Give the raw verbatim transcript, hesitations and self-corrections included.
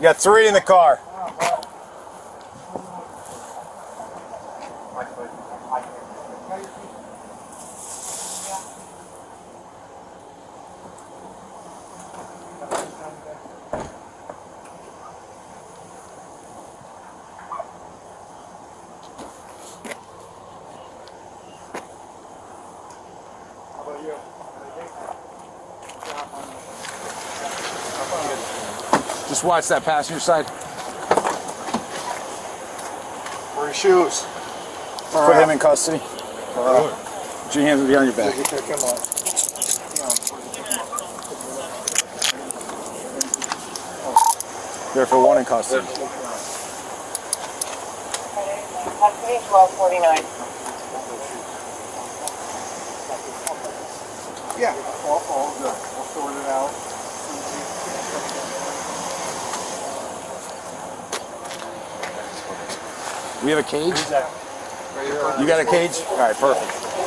got three in the car. Just watch that passenger side. Where are your shoes? Put right. him in custody. Uh, Put your hands behind your back. There for one in custody. Custody twelve forty-nine. Yeah, all, all good. We'll sort it out. We have a cage? You got a cage? All right, perfect.